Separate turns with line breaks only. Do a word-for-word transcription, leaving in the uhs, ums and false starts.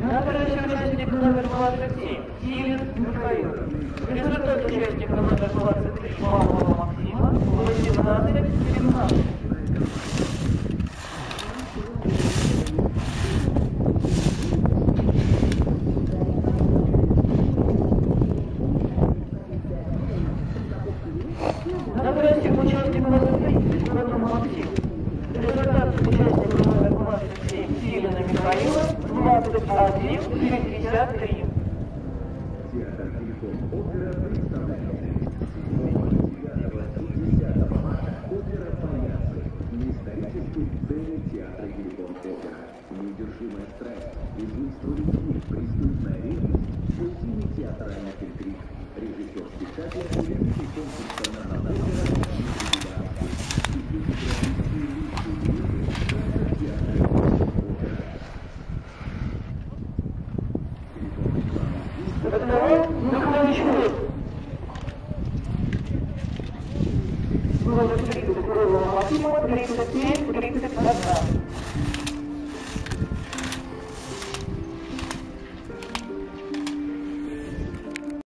Следующий участник номер двадцать семь. Силин Михаил. В результате участника номер двадцать три Павлова Максима восемнадцать семнадцать. Следующий участник номер тридцать Павлова Максима. В результате участника номер двадцать семь Силина Михаила двадцать один пятьдесят три.
Театр «Телефон» опера представляет девятого десятого марта опера «Паяцы» на исторической сцене театра «Телефон» опера. Неудержимая страсть, изуитство любви, преступная ревность, паутина театральных интриг. Режиссер спектакля – участник конкурса «Народная опера» Дмитрий
Номер тридцать Павлова Максима тридцать семь тридцать один.